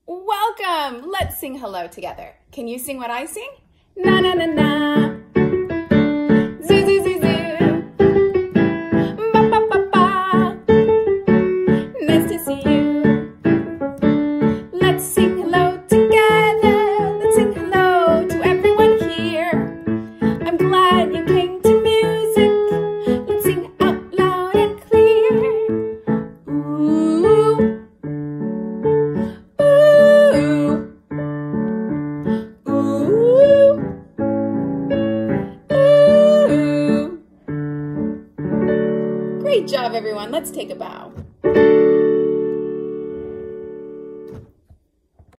Welcome! Let's sing hello together. Can you sing what I sing? Na na na na. Zoo zoo zoo zoo. Ba ba ba ba. Nice to see you. Let's sing hello together. Let's sing hello to everyone here. I'm glad you came to music. Let's sing out loud and clear. Ooh. Great job, everyone. Let's take a bow.